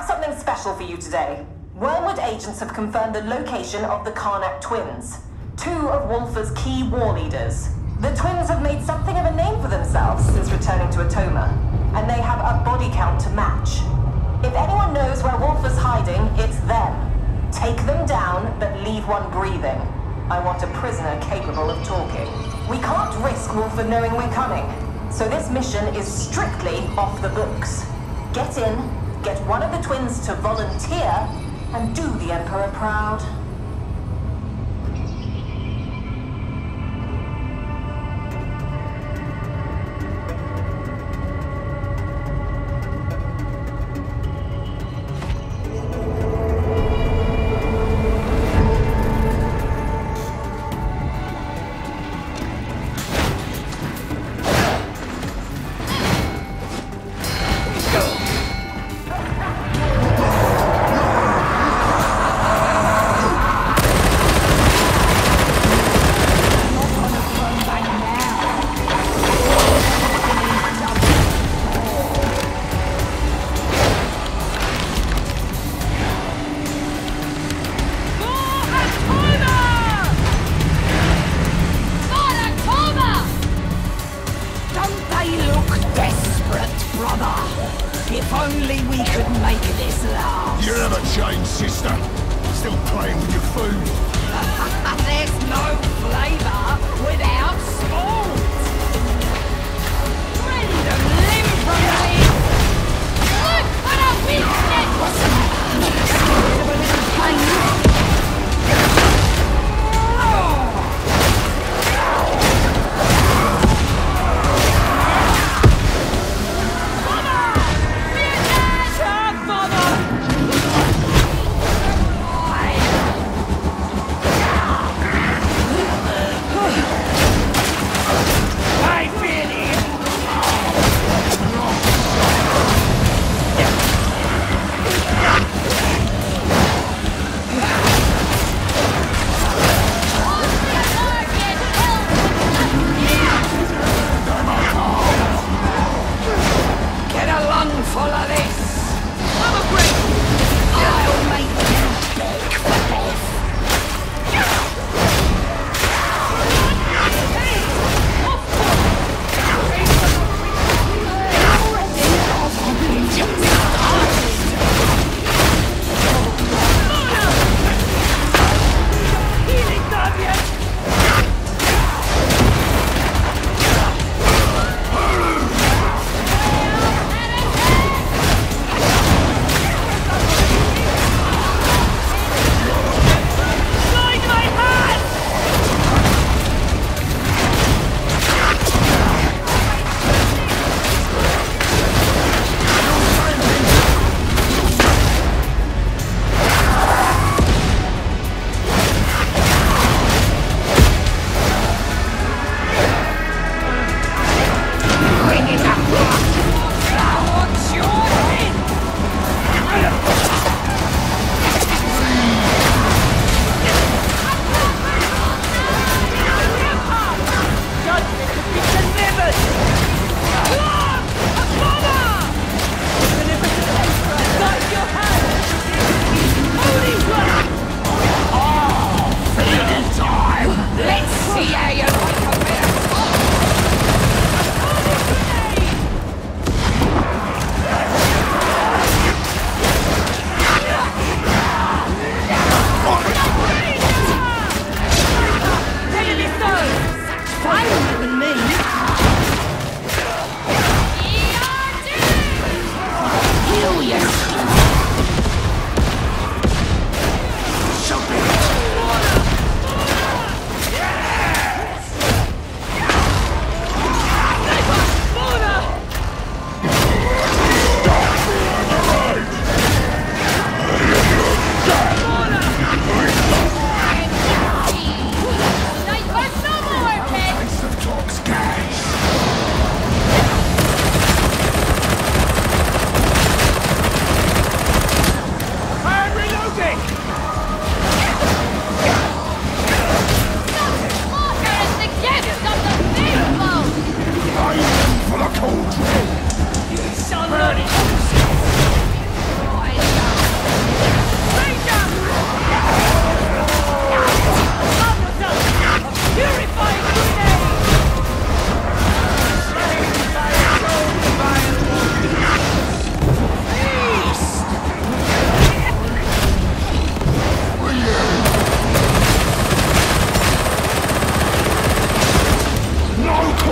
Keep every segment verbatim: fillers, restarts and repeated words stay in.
something special for you today. Wormwood agents have confirmed the location of the Karnak twins, two of Wolfer's key war leaders. The twins have made something of a name for themselves since returning to Atoma, and they have a body count to match. If anyone knows where Wolfer's hiding, it's them. Take them down, but leave one breathing. I want a prisoner capable of talking. We can't risk Wolfer knowing we're coming, so this mission is strictly off the books. Get in, get one of the twins to volunteer, and do the Emperor proud.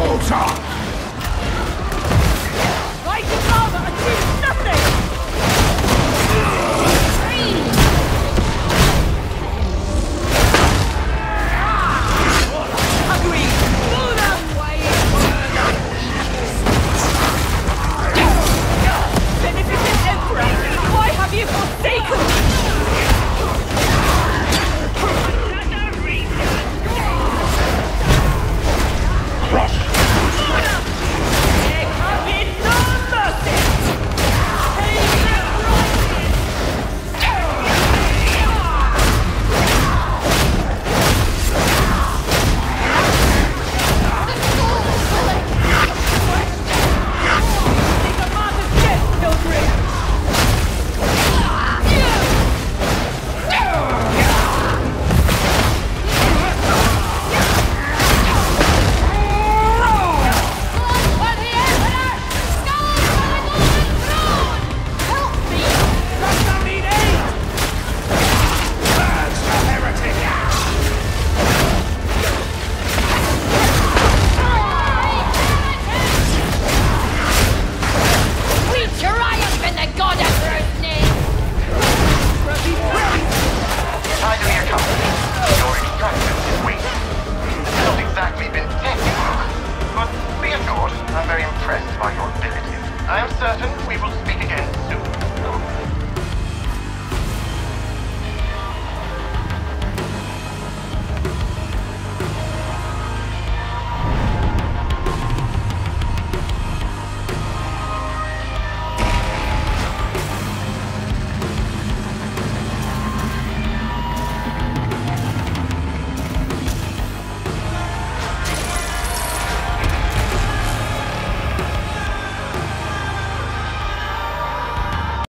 Walter!